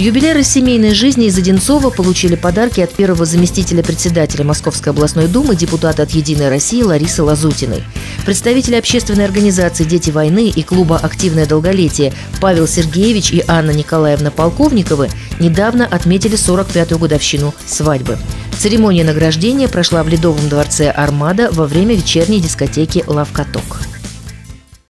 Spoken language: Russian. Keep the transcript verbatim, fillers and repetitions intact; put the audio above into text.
Юбиляры семейной жизни из Одинцова получили подарки от первого заместителя председателя Московской областной думы, депутата от «Единой России» Ларисы Лазутиной. Представители общественной организации «Дети войны» и клуба «Активное долголетие» Павел Сергеевич и Анна Николаевна Полковниковы недавно отметили сорок пятую годовщину свадьбы. Церемония награждения прошла в Ледовом дворце «Армада» во время вечерней дискотеки «Лав-каток».